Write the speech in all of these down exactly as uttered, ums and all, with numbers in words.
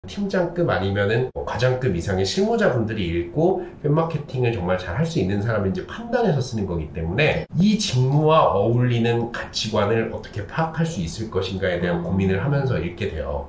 팀장급 아니면은 뭐 과장급 이상의 실무자분들이 읽고 웹마케팅을 정말 잘 할 수 있는 사람인지 판단해서 쓰는 거기 때문에 이 직무와 어울리는 가치관을 어떻게 파악할 수 있을 것인가에 대한 고민을 하면서 읽게 돼요.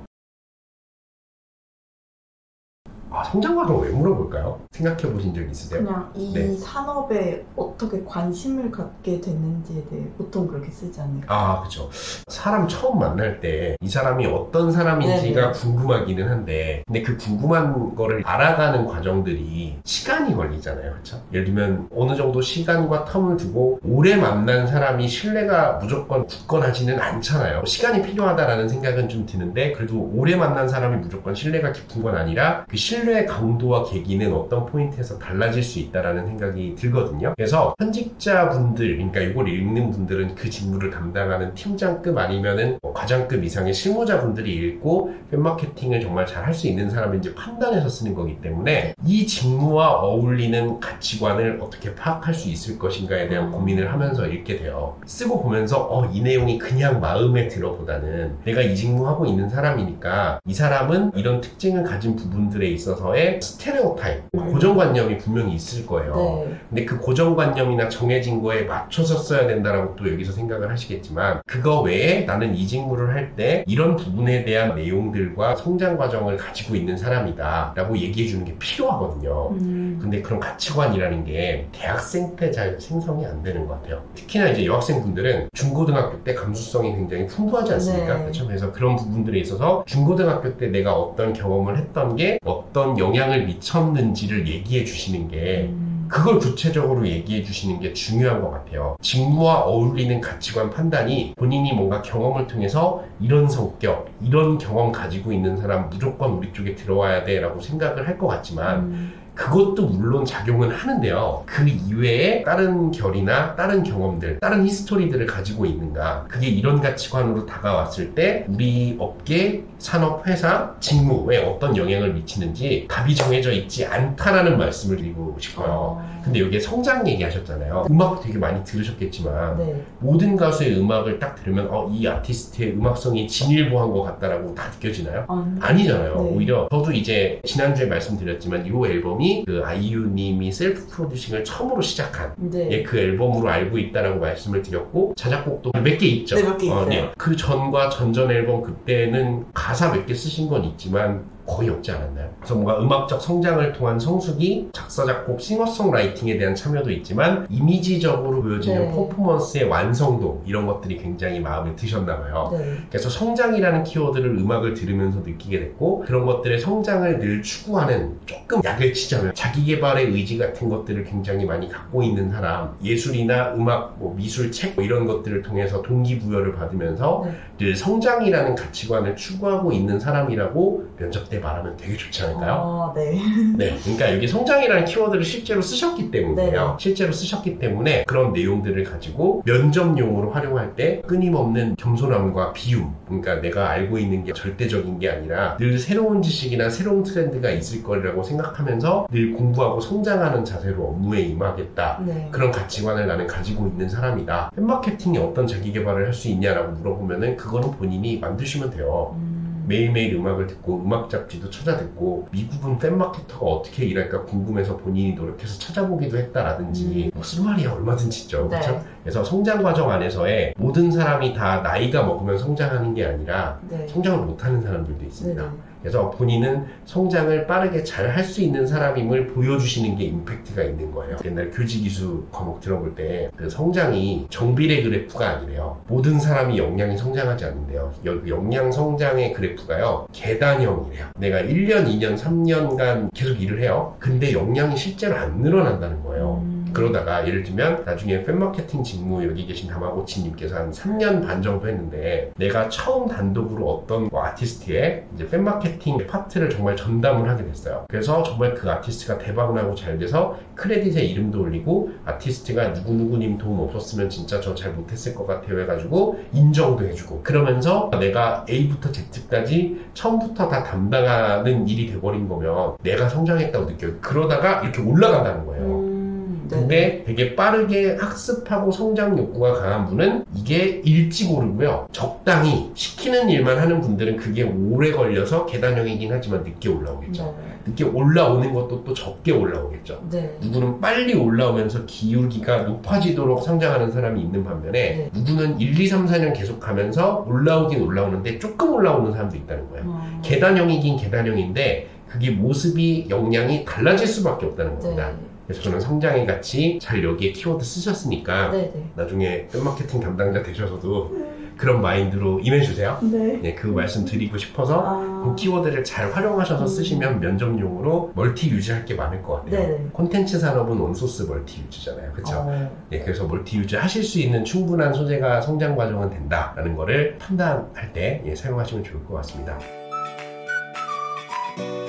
아, 성장 과정 왜 물어볼까요? 생각해 보신 적 있으세요? 그냥 이 네. 산업에 어떻게 관심을 갖게 됐는지에 대해 보통 그렇게 쓰지 않을까요? 아, 그쵸. 사람 처음 만날 때 이 사람이 어떤 사람인지가 네네. 궁금하기는 한데, 근데 그 궁금한 거를 알아가는 과정들이 시간이 걸리잖아요. 그쵸? 예를 들면 어느 정도 시간과 텀을 두고 오래 만난 사람이 신뢰가 무조건 굳건하지는 않잖아요. 시간이 필요하다라는 생각은 좀 드는데, 그래도 오래 만난 사람이 무조건 신뢰가 깊은 건 아니라 그 신뢰의 강도와 계기는 어떤 포인트에서 달라질 수 있다라는 생각이 들거든요. 그래서 현직자분들, 그러니까 이걸 읽는 분들은 그 직무를 담당하는 팀장급 아니면은 뭐 과장급 이상의 실무자분들이 읽고 웹마케팅을 정말 잘 할 수 있는 사람인지 판단해서 쓰는 거기 때문에 이 직무와 어울리는 가치관을 어떻게 파악할 수 있을 것인가에 대한 고민을 하면서 읽게 돼요. 쓰고 보면서 어, 이 내용이 그냥 마음에 들어보다는 내가 이 직무하고 있는 사람이니까 이 사람은 이런 특징을 가진 부분들에 있어서의 스테레오타입, 고정관념이 분명히 있을 거예요. 네. 근데 그 고정관념이나 정해진 거에 맞춰서 써야 된다라고 또 여기서 생각을 하시겠지만, 그거 외에 나는 이 직무를 할 때 이런 부분에 대한 내용들과 성장 과정을 가지고 있는 사람이다 라고 얘기해 주는 게 필요하거든요. 음. 근데 그런 가치관이라는 게 대학생 때 잘 생성이 안 되는 것 같아요. 특히나 이제 여학생분들은 중고등학교 때 감수성이 굉장히 풍부하지 않습니까? 네. 그렇죠? 그래서 그런 부분들에 있어서 중고등학교 때 내가 어떤 경험을 했던 게 어떤 영향을 미쳤는지를 얘기해 주시는 게 음. 그걸 구체적으로 얘기해 주시는 게 중요한 것 같아요. 직무와 어울리는 가치관 판단이 본인이 뭔가 경험을 통해서 이런 성격, 이런 경험 가지고 있는 사람 무조건 우리 쪽에 들어와야 돼 라고 생각을 할 것 같지만 음. 그것도 물론 작용은 하는데요. 그 이외에 다른 결이나 다른 경험들, 다른 히스토리들을 가지고 있는가. 그게 이런 가치관으로 다가왔을 때 우리 업계, 산업, 회사, 직무에 어떤 영향을 미치는지 답이 정해져 있지 않다라는 말씀을 드리고 싶어요. 아. 근데 여기에 성장 얘기하셨잖아요. 음악 되게 많이 들으셨겠지만 네. 모든 가수의 음악을 딱 들으면 어, 이 아티스트의 음악성이 진일보한 것 같다라고 다 느껴지나요? 아, 아니잖아요. 네. 오히려 저도 이제 지난주에 말씀드렸지만 이 앨범이 그 아이유님이 셀프 프로듀싱을 처음으로 시작한 네. 예, 그 앨범으로 알고 있다라고 말씀을 드렸고 자작곡도 몇 개 있죠. 네, 몇 개 있어요. 네. 그 전과 전전 앨범 그때는 가사 몇 개 쓰신 건 있지만 거의 없지 않았나요? 그래서 뭔가 음악적 성장을 통한 성숙이 작사, 작곡, 싱어송라이팅에 대한 참여도 있지만 이미지적으로 보여지는 네. 퍼포먼스의 완성도 이런 것들이 굉장히 마음에 드셨나 봐요. 네. 그래서 성장이라는 키워드를 음악을 들으면서 느끼게 됐고 그런 것들의 성장을 늘 추구하는 조금 약을 치자면 자기계발의 의지 같은 것들을 굉장히 많이 갖고 있는 사람 예술이나 음악, 뭐 미술, 책 뭐 이런 것들을 통해서 동기부여를 받으면서 네. 늘 성장이라는 가치관을 추구하고 있는 사람이라고 면접 때 말하면 되게 좋지 않을까요? 아, 네. 네, 그러니까 여기 성장이라는 키워드를 실제로 쓰셨기 때문에요. 네네. 실제로 쓰셨기 때문에 그런 내용들을 가지고 면접용으로 활용할 때 끊임없는 겸손함과 비움, 그러니까 내가 알고 있는 게 절대적인 게 아니라 늘 새로운 지식이나 새로운 트렌드가 있을 거라고 생각하면서 늘 공부하고 성장하는 자세로 업무에 임하겠다. 네. 그런 가치관을 나는 가지고 있는 사람이다. 웹마케팅이 어떤 자기계발을 할 수 있냐라고 물어보면은 그거는 본인이 만드시면 돼요. 음. 매일매일 음악을 듣고 음악 잡지도 찾아듣고 미국은 팬마케터가 어떻게 일할까 궁금해서 본인이 노력해서 찾아보기도 했다라든지 음. 무슨 말이야 얼마든지 있죠. 네. 그렇죠? 그래서 성장 과정 안에서의 모든 사람이 다 나이가 먹으면 성장하는 게 아니라 네. 성장을 못하는 사람들도 있습니다. 네네. 그래서 본인은 성장을 빠르게 잘 할 수 있는 사람임을 보여주시는 게 임팩트가 있는 거예요. 옛날 교직이수 과목 들어볼 때 그 성장이 정비례 그래프가 아니래요. 모든 사람이 역량이 성장하지 않는데요. 역량 성장의 그래프가요. 계단형이래요. 내가 일 년, 이 년, 삼 년간 계속 일을 해요. 근데 역량이 실제로 안 늘어난다는 거예요. 음. 그러다가 예를 들면 나중에 팬마케팅 직무 여기 계신 다마고치님께서 한 삼 년 반 정도 했는데 내가 처음 단독으로 어떤 뭐 아티스트의 이제 팬마케팅 파트를 정말 전담을 하게 됐어요. 그래서 정말 그 아티스트가 대박나고 잘 돼서 크레딧에 이름도 올리고 아티스트가 누구누구님 도움 없었으면 진짜 저 잘 못했을 것 같아요 해가지고 인정도 해주고 그러면서 내가 A부터 Z까지 처음부터 다 담당하는 일이 돼버린 거면 내가 성장했다고 느껴요. 그러다가 이렇게 올라간다는 거예요. 음. 근데 되게 빠르게 학습하고 성장 욕구가 강한 분은 이게 일찍 오르고요. 적당히 시키는 일만 하는 분들은 그게 오래 걸려서 계단형이긴 하지만 늦게 올라오겠죠. 네. 늦게 올라오는 것도 또 적게 올라오겠죠. 네. 누구는 빨리 올라오면서 기울기가 높아지도록 성장하는 사람이 있는 반면에 네. 누구는 일, 이, 삼, 사 년 계속 가면서 올라오긴 올라오는데 조금 올라오는 사람도 있다는 거예요. 어. 계단형이긴 계단형인데 그게 모습이 역량이 달라질 수밖에 없다는 겁니다. 네. 그래서 저는 성장의 가치 잘 여기에 키워드 쓰셨으니까 네. 네. 나중에 웹마케팅 담당자 되셔서도 그런 마인드로 임해주세요. 네. 네, 그 말씀 드리고 싶어서 아. 그 키워드를 잘 활용하셔서 음. 쓰시면 면접용으로 멀티 유즈할 게 많을 것 같아요. 네네. 콘텐츠 산업은 원소스 멀티 유즈잖아요. 그렇죠? 어. 네, 그래서 멀티 유즈 하실 수 있는 충분한 소재가 성장 과정은 된다라는 거를 판단할 때 예, 사용하시면 좋을 것 같습니다.